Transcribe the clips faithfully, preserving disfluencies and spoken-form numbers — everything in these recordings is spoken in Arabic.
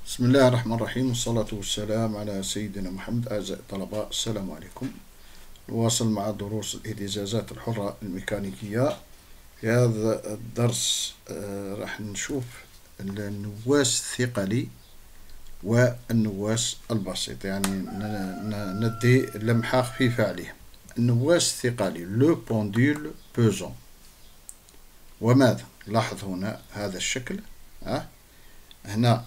بسم الله الرحمن الرحيم، والصلاة والسلام على سيدنا محمد. أعزائي الطلبة، السلام عليكم. نواصل مع دروس الاهتزازات الحرة الميكانيكية. في هذا الدرس آه راح نشوف النواس الثقلي والنواس البسيط، يعني ندي لمحة خفيفة عليه. النواس الثقلي لو بوندول بوزون. وماذا؟ لاحظ هنا هذا الشكل. أه؟ هنا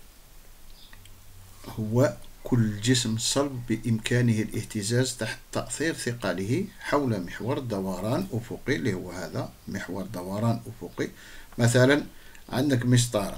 هو كل جسم صلب بإمكانه الاهتزاز تحت تأثير ثقله حول محور دوران أفقي، اللي هو هذا محور دوران أفقي. مثلا عندك مسطرة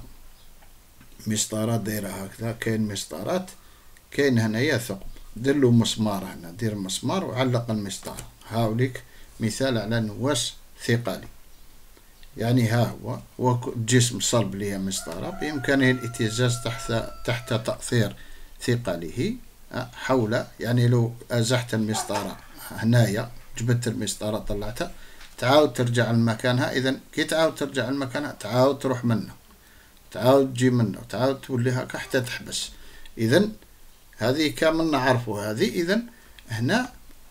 مسطرة دايرة هكذا، كاين مسطرات، كاين هنايا ثقب، دير له مسمار هنا، دير مسمار وعلق المسطرة. هاوليك مثال على نواس ثقلي. يعني ها هو هو جسم صلب اللي هي مسطرة بإمكانه الاهتزاز تحت تحت تأثير ثقله حول، يعني لو أزحت المسطرة هنايا، جبت المسطرة طلعتها، تعاود ترجع لمكانها. إذا كي تعاود ترجع لمكانها تعاود تروح منه، تعاود تجي منه، تعاود تولي هكا حتى تحبس. إذا هذه كامل نعرفوا هذه. إذا هنا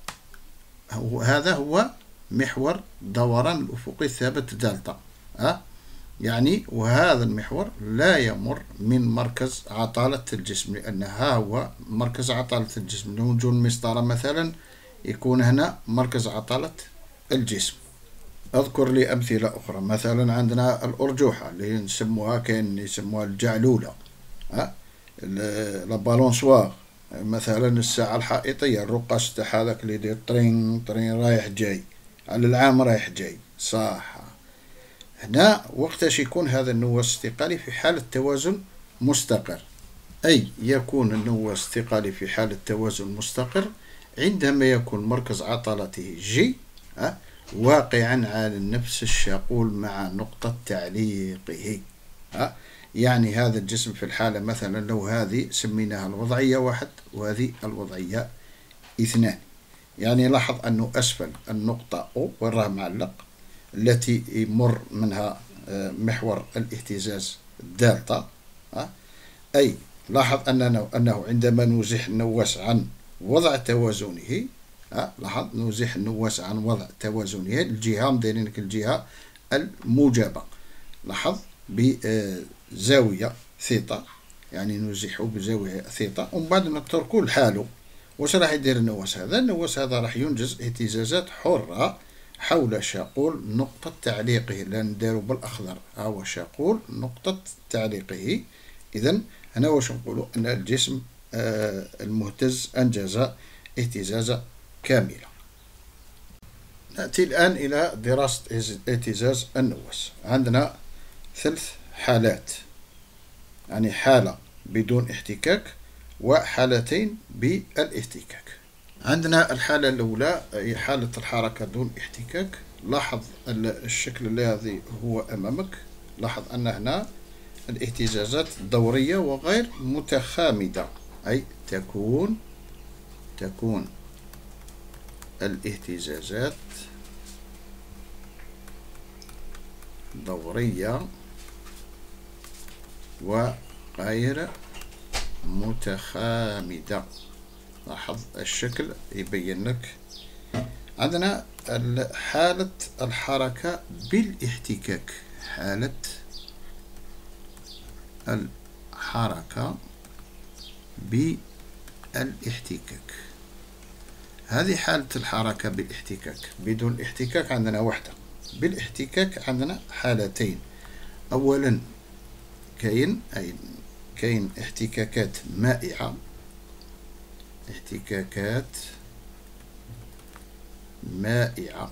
هو هذا هو محور دوران الأفقي الثابت دالتا. أه؟ يعني وهذا المحور لا يمر من مركز عطالة الجسم، لأن ها هو مركز عطالة الجسم. لو نجو المسطرة مثلا يكون هنا مركز عطالة الجسم. أذكر لي أمثلة أخرى. مثلا عندنا الأرجوحة اللي نسموها، كاين يسموها الجعلولة، أه؟ لابالونسوار، مثلا الساعة الحائطية، الرقاص تاع هذاك اللي يدير طرين طرين رايح جاي على العام رايح جاي، صح. هنا وقتاش يكون هذا النواس الثقلي في حالة توازن مستقر، أي يكون النواس الثقلي في حالة توازن مستقر عندما يكون مركز عطلته جي أه واقعا على نفس الشاقول مع نقطة تعليقه. أه يعني هذا الجسم في الحالة مثلا لو هذه سميناها الوضعية واحد وهذه الوضعية اثنان، يعني لاحظ أنه أسفل النقطة أو وراه معلق التي يمر منها محور الاهتزاز الدالتا. أي لاحظ أنه, أنه عندما نزيح النواس عن وضع توازنه، لاحظ نزيح النواس عن وضع توازنه، الجهة مديرين لك الجهة الموجبة، لاحظ بزاوية ثيتا، يعني نزيحه بزاوية ثيتا ومن بعد نتركه لحاله. واش راح يدير النواس هذا؟ النواس هذا راح ينجز اهتزازات حرة حول شاقول نقطة تعليقه، لأن نديرو بالأخضر، ها هو شاقول نقطة تعليقه. إذن هنا واش نقولوا؟ أن الجسم آه المهتز أنجز اهتزازة كاملة. نأتي الآن إلى دراسة اهتزاز النواس. عندنا ثلاث حالات، يعني حالة بدون احتكاك وحالتين بالاحتكاك. عندنا الحالة الأولى هي حالة الحركة دون احتكاك. لاحظ الشكل الذي هو أمامك، لاحظ أن هنا الاهتزازات دورية وغير متخامدة، أي تكون تكون الاهتزازات دورية وغير متخامدة. لاحظ الشكل يبين لك. عندنا حالة الحركة بالاحتكاك، حالة الحركة بالاحتكاك، هذه حالة الحركة بالاحتكاك. بدون احتكاك عندنا واحدة، بالاحتكاك عندنا حالتين. أولا كاين أي كاين احتكاكات مائعة، احتكاكات مائعة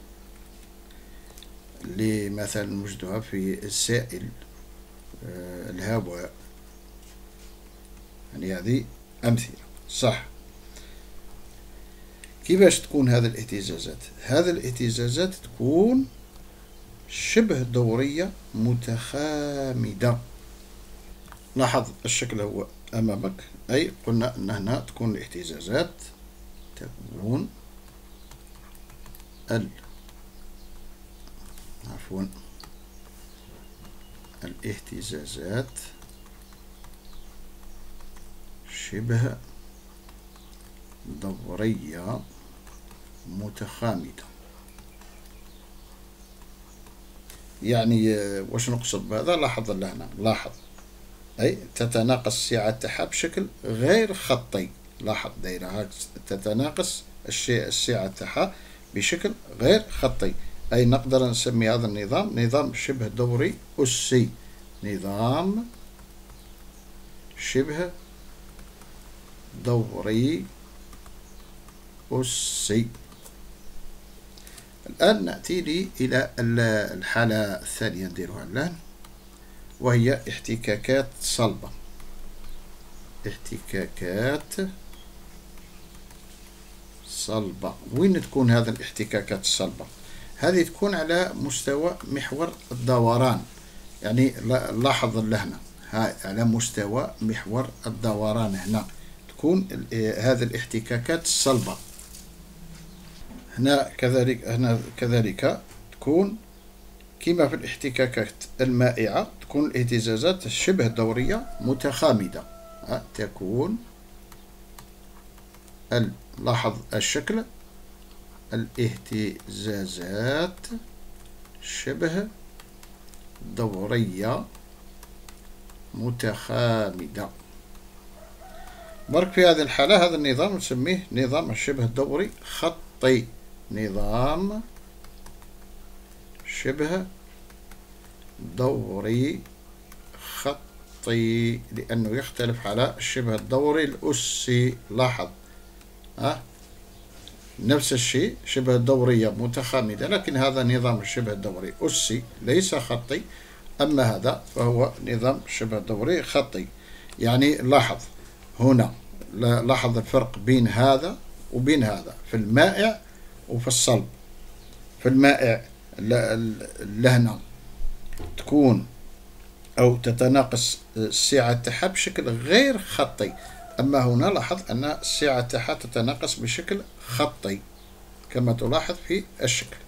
اللي مثلا نوجدها في السائل آه الهواء، يعني هذه أمثلة، صح. كيفاش تكون هذه الاهتزازات؟ هذه الاهتزازات تكون شبه دورية متخامدة. لاحظ الشكل هو أمامك، أي قلنا أن هنا تكون الاهتزازات تكون ال عفوا الاهتزازات شبه دورية متخامدة. يعني واش نقصد بهذا؟ لاحظ هنا، لاحظ أي تتناقص السعة تاعها بشكل غير خطي. لاحظ دايرة تتناقص الشيء السعة تاعها بشكل غير خطي، أي نقدر نسمي هذا النظام نظام شبه دوري أسي. نظام شبه دوري أسي. الآن نأتي لي إلى الحالة الثانية نديروها الآن، وهي احتكاكات صلبة. احتكاكات صلبة. وين تكون هذه الاحتكاكات الصلبة؟ هذه تكون على مستوى محور الدوران. يعني لاحظ لهنا هاي على مستوى محور الدوران، هنا تكون هذه الاحتكاكات الصلبة. هنا كذلك هنا كذلك تكون كما في الاحتكاكات المائعة، تكون الاهتزازات الشبه دورية متخامدة. تكون لاحظ الشكل، الاهتزازات شبه دورية متخامدة. برك في هذه الحالة هذا النظام نسميه نظام الشبه الدوري خطي. نظام شبه دوري خطي، لأنه يختلف على الشبه الدوري الأسي. لاحظ أه؟ نفس الشيء شبه دورية متخامدة، لكن هذا نظام الشبه الدوري أسي ليس خطي، أما هذا فهو نظام شبه دوري خطي. يعني لاحظ هنا، لاحظ الفرق بين هذا وبين هذا في المائع وفي الصلب. في المائع لهنا تكون أو تتناقص السعة تاعها بشكل غير خطي، أما هنا لاحظ أن السعة تاعها تتناقص بشكل خطي كما تلاحظ في الشكل.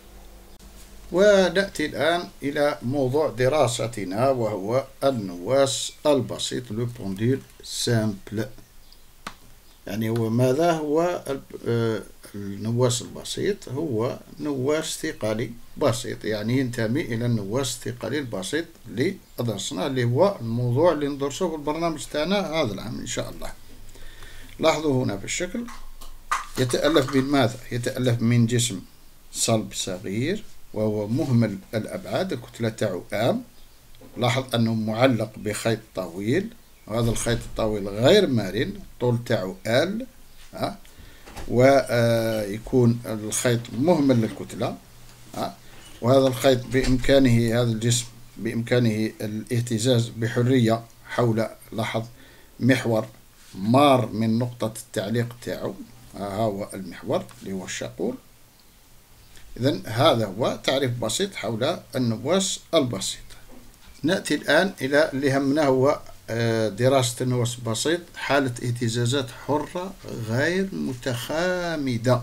ونأتي الآن إلى موضوع دراستنا، وهو النواس البسيط، لو بونديل سامبل. يعني هو ماذا هو النواس البسيط؟ هو نواس ثقلي بسيط، يعني ينتمي إلى النواس الثقلي البسيط اللي درسناه، اللي هو الموضوع اللي ندرسه في البرنامج تاعنا هذا العام إن شاء الله. لاحظوا هنا في الشكل، يتألف من ماذا؟ يتألف من جسم صلب صغير وهو مهمل الأبعاد، الكتلة تاعو آم. لاحظ أنه معلق بخيط طويل، وهذا الخيط الطويل غير مرن، الطول تاعو آل، أه؟ ويكون الخيط مهمل للكتلة، أه؟ وهذا الخيط بإمكانه، هذا الجسم بإمكانه الاهتزاز بحرية حول، لاحظ، محور مار من نقطة التعليق تاعو، ها هو المحور اللي هو الشاقول. إذن هذا هو تعريف بسيط حول النواس البسيط. نأتي الآن إلى اللي همنا، هو دراسة النواس البسيط حالة اهتزازات حرة غير متخامدة.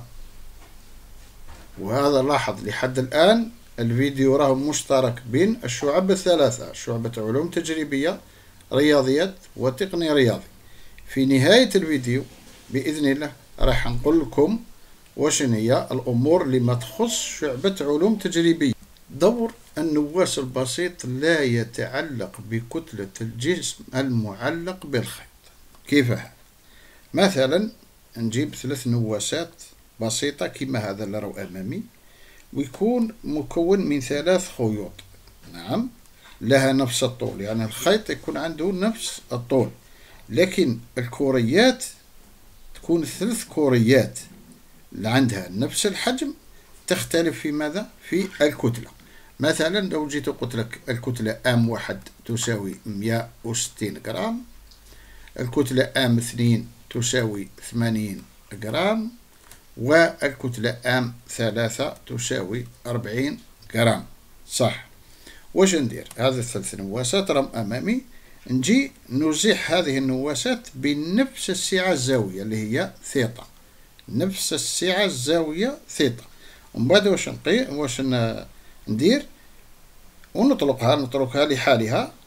وهذا لاحظ لحد الآن الفيديو راه مشترك بين الشعب الثلاثة، شعبة علوم تجريبية، رياضيات، وتقني رياضي. في نهاية الفيديو بإذن الله راح نقول لكم وشن هي الأمور اللي ما تخص شعبة علوم تجريبية. دور النواس البسيط لا يتعلق بكتلة الجسم المعلق بالخيط. كيف هذا؟ مثلا نجيب ثلاث نواسات بسيطة كما هذا اللي راهو أمامي، ويكون مكون من ثلاث خيوط، نعم، لها نفس الطول، يعني الخيط يكون عنده نفس الطول، لكن الكوريات تكون ثلاث كوريات اللي عندها نفس الحجم، تختلف في ماذا؟ في الكتلة. مثلا لو جيت قلت لك الكتلة ام واحد تساوي مئة وستين جرام، الكتلة ام اثنين تساوي ثمانين جرام، والكتلة ام ثلاثة تساوي أربعين جرام، صح؟ واش ندير؟ هذه الثلاث نواسات راهم أمامي، نجي نزيح هذه النواسات بنفس السعة الزاوية اللي هي ثيتا، نفس السعة الزاوية ثيتا. ومن بعد واش نقي واش ندير؟ ونطلقها نطلقها لحالها،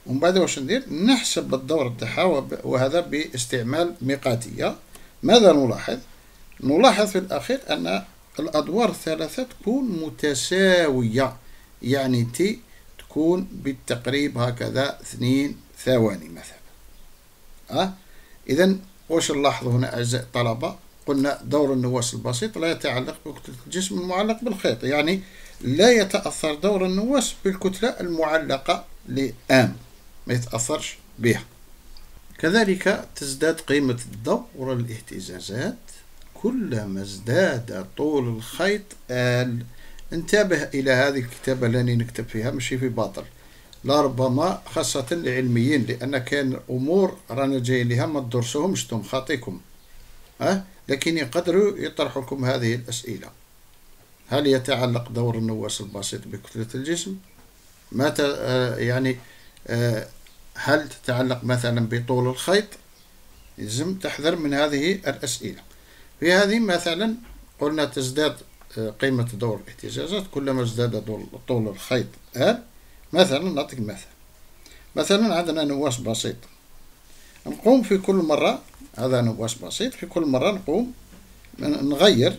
ومن بعد واش ندير؟ نحسب الدور تاعها، وهذا باستعمال ميقاتية. ماذا نلاحظ؟ نلاحظ في الأخير أن الأدوار الثلاثة تكون متساوية، يعني تي تكون بالتقريب هكذا اثنين ثواني مثلا. أه؟ إذن واش نلاحظ هنا أعزائي الطلبة؟ قلنا دور النواة البسيط لا يتعلق بكتلة الجسم المعلق بالخيط، يعني لا يتأثر دور النواة بالكتلة المعلقة لآم، ما يتأثرش بها. كذلك تزداد قيمة الدور الاهتزازات كلما ازداد طول الخيط آل. انتبه إلى هذه الكتابة اللي نكتب فيها ماشي في باطل، لربما خاصة العلميين، لأن كان أمور رانا جايين لها ما تدرسوهمش انتم خاطيكم، أه؟ لكن يقدروا يطرحوا لكم هذه الأسئلة. هل يتعلق دور النواة البسيط بكتلة الجسم؟ ما آه يعني آه هل تتعلق مثلا بطول الخيط؟ لازم تحذر من هذه الأسئلة. في هذه مثلا قلنا تزداد قيمة دور الاهتزازات كلما ازداد طول الخيط آل. مثلا نعطيك مثال، مثلا عندنا نواة بسيط، نقوم في كل مرة، هذا نواة بسيط، في كل مرة نقوم نغير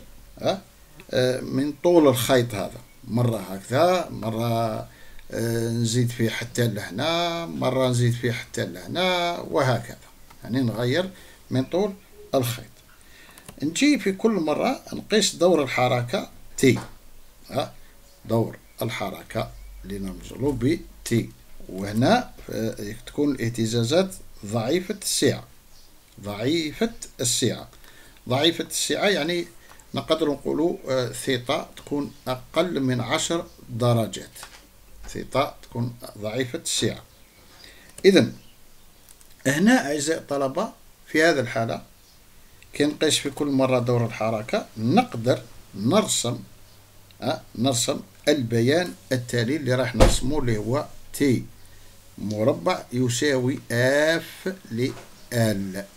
من طول الخيط هذا، مرة هكذا، مرة نزيد فيه حتى لهنا، مرة نزيد فيه حتى لهنا، وهكذا، يعني نغير من طول الخيط. نجي في كل مرة نقيس دور الحركة تي، دور الحركة اللي نرمزلو ب تي، وهنا تكون الاهتزازات ضعيفة السعة، ضعيفة السعة، ضعيفة السعة يعني نقدر نقولوا ثيتا تكون أقل من عشر درجات، ثيتا تكون ضعيفة السعة. إذن هنا أعزائي الطلبة في هذه الحالة كي نقيس في كل مرة دور الحركة نقدر نرسم أه نرسم البيان التالي اللي راح نرسمه، اللي هو تي مربع يساوي اف لال.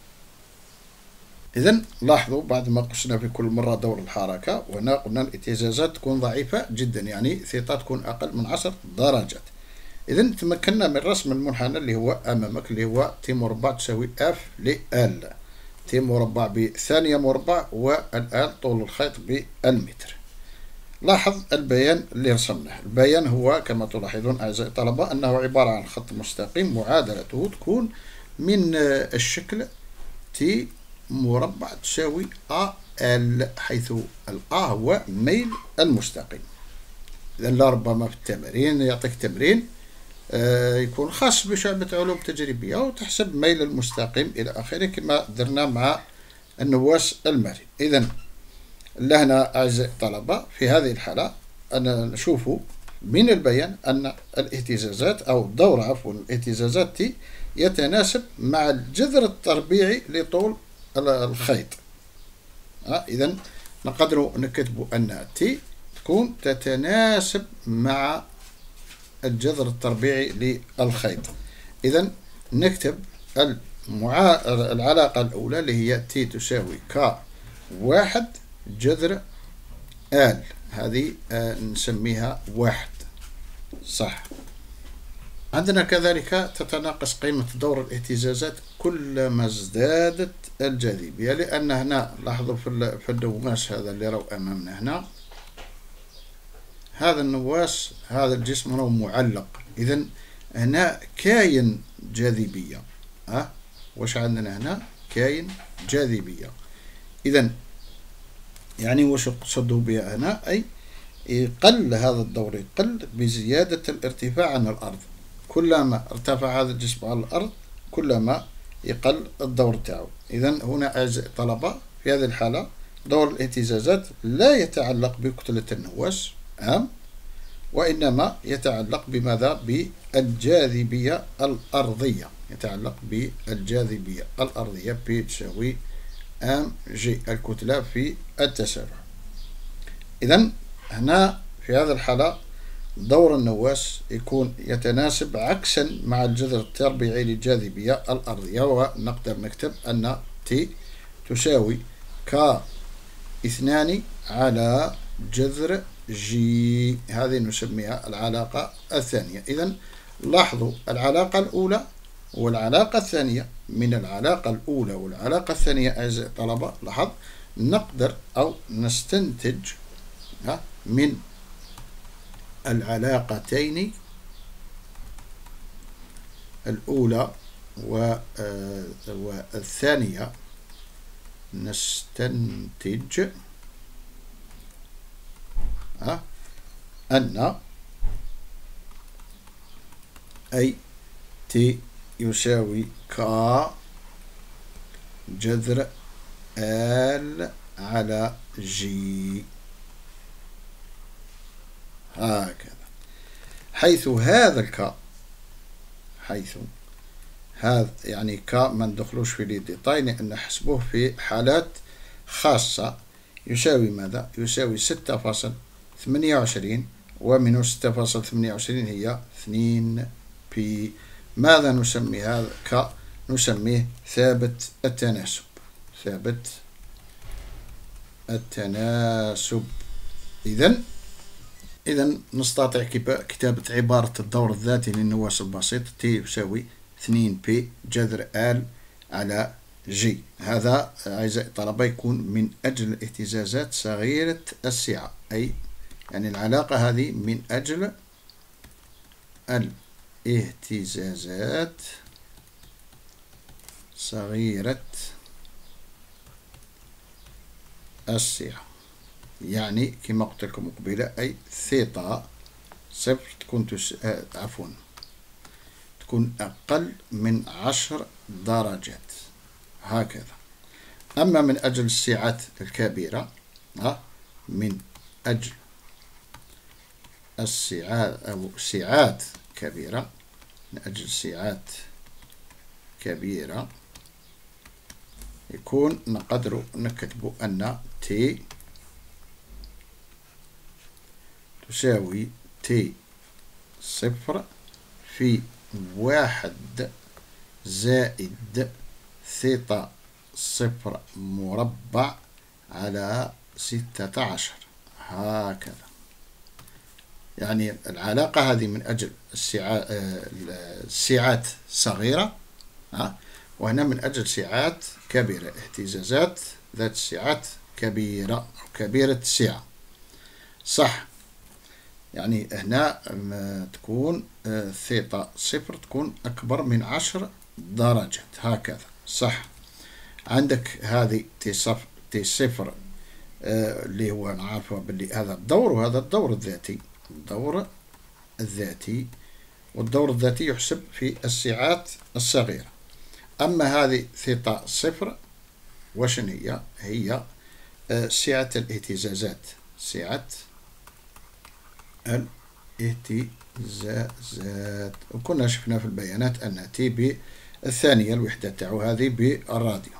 إذن لاحظوا بعد ما قسنا في كل مرة دور الحركة، وهنا قلنا الاهتزازات تكون ضعيفة جدا، يعني ثيتا تكون أقل من عشر درجات. إذن تمكنا من رسم المنحنى اللي هو أمامك، اللي هو تي مربع تساوي اف لال، تي مربع بثانية مربع، والآل طول الخيط بالمتر. لاحظ البيان اللي رسمناه، البيان هو كما تلاحظون أعزائي الطلبة أنه عبارة عن خط مستقيم معادلته تكون من الشكل تي مربع تساوي أ ال، حيث الأ هو ميل المستقيم. إذن لربما في التمرين يعطيك تمرين آه يكون خاص بشعبة علوم تجريبية وتحسب ميل المستقيم إلى آخره كما درنا مع النواة المرن. إذن لهنا أعزائي الطلبة في هذه الحالة أنا نشوف من البيان أن الاهتزازات أو الدور عفوا الاهتزازات تي يتناسب مع الجذر التربيعي لطول الخيط. أه إذن نقدر نكتب أن تي تكون تتناسب مع الجذر التربيعي للخيط. إذن نكتب المعا... العلاقة الأولى اللي هي تي تساوي ك واحد جذر آل، هذه آه نسميها واحد، صح. عندنا كذلك تتناقص قيمة دور الاهتزازات كلما ازدادت الجاذبية، لأن هنا لاحظوا في في النواة هذا اللي راهو أمامنا هنا، هذا النواة هذا الجسم راهو معلق، إذن هنا كاين جاذبية. أه واش عندنا هنا؟ كاين جاذبية. إذن يعني واش نقصدوا بها هنا؟ أي يقل هذا الدور، يقل بزيادة الارتفاع عن الأرض، كلما ارتفع هذا الجسم على الأرض كلما يقل الدور تاعو. إذن هنا أعزائي الطلبة في هذه الحالة دور الاهتزازات لا يتعلق بكتلة النواة أم، وإنما يتعلق بماذا؟ بالجاذبية الأرضية، يتعلق بالجاذبية الأرضية بي تساوي ام جي الكتلة في التسارع. إذن هنا في هذه الحالة دور النواة يكون يتناسب عكسا مع الجذر التربيعي للجاذبية الأرضية، ونقدر نكتب أن تي تساوي ك اثنان على جذر جي، هذه نسميها العلاقة الثانية. إذن لاحظوا العلاقة الأولى والعلاقة الثانية. من العلاقة الأولى والعلاقة الثانية أعزائي الطلبة لاحظ نقدر أو نستنتج من العلاقتين الأولى والثانية نستنتج أن أي تي يساوي كا جذر آل على جي، هكذا، حيث هذا الكا حيث هذا يعني كا ما ندخلوش في لي ديتاي لأن نحسبوه في حالات خاصة، يساوي ماذا؟ يساوي ستة فاصل ثمانية وعشرين، ومنه ستة فاصل ثمانية وعشرين هي اثنين بي. ماذا نسمي هذا كا؟ نسميه ثابت التناسب، ثابت التناسب. إذن إذن نستطيع كتابة عبارة الدور الذاتي للنواة البسيط تي يساوي اثنين بي جذر آل على جي. هذا أعزائي الطلبة يكون من أجل الاهتزازات صغيرة السعة، أي يعني العلاقة هذه من أجل الاهتزازات صغيرة السعة، يعني كما قلت لكم قبيلة أي ثيتا صفر تكون تس... آه عفوا تكون أقل من عشر درجات، هكذا. أما من أجل السعات الكبيرة ها من أجل السعات أو سعات كبيرة من أجل سعات كبيرة يكون نقدر نكتب أن تي تساوي تي صفر في واحد زائد ثيتا صفر مربع على ستة عشر، هكذا. يعني العلاقة هذه من أجل السعات صغيرة، وهنا من أجل سعات كبيرة، اهتزازات ذات سعات كبيرة أو كبيرة السعة، صح. يعني هنا تكون ثيتا صفر تكون أكبر من عشر درجات، هكذا، صح. عندك هذه تي صفر تي صفر آه اللي هو نعرفه باللي هذا الدور وهذا الدور الذاتي، الدور الذاتي والدور الذاتي يحسب في السعات الصغيرة. أما هذه ثيتا صفر وشن هي؟ هي آه سعة الاهتزازات، سعة الاهتزازات. وكنا شفنا في البيانات أن تي بي الثانية الوحدة تاعو هذه بالراديو،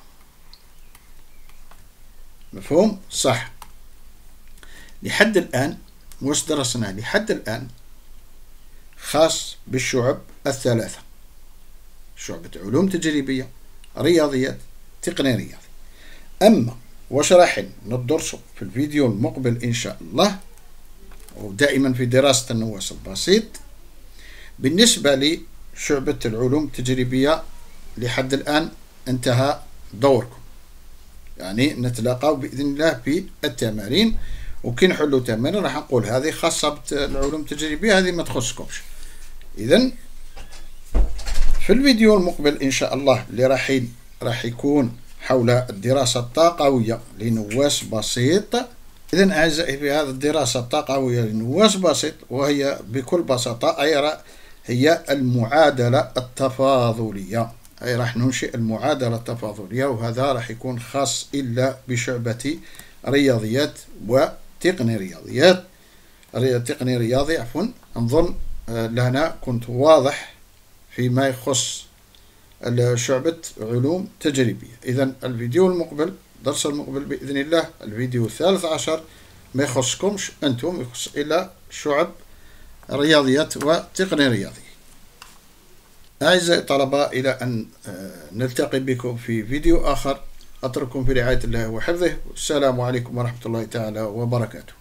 مفهوم؟ صح. لحد الآن واش درسنا لحد الآن خاص بالشعب الثلاثة، شعبة علوم تجريبية، رياضيات، تقنية رياضي. أما واش راح ندرسه في الفيديو المقبل إن شاء الله، ودائما في دراسة النواة البسيط، بالنسبة لشعبة العلوم التجريبية لحد الآن انتهى دوركم، يعني نتلاقاو بإذن الله في التمارين، وكي نحلوا تمارين راح نقول هذه خاصة بالعلوم التجريبية، هذه ما تخصكمش. إذن في الفيديو المقبل إن شاء الله اللي راح راح يكون حول الدراسة الطاقوية لنواة بسيط. إذن أعزائي في هذه الدراسة الطاقوية لنواة بسيط، وهي بكل بساطة أي هي المعادلة التفاضلية، أي راح ننشئ المعادلة التفاضلية، وهذا راح يكون خاص إلا بشعبة رياضيات وتقني رياضيات تقني رياضي عفوا. أظن لهنا كنت واضح فيما يخص شعبة علوم تجريبية. إذن الفيديو المقبل درس المقبل بإذن الله الفيديو الثالث عشر ما يخصكمش أنتم، يخص إلى شعب رياضيات وتقني رياضي. أعزائي الطلبة، إلى أن نلتقي بكم في فيديو آخر، أترككم في رعاية الله وحفظه، والسلام عليكم ورحمة الله تعالى وبركاته.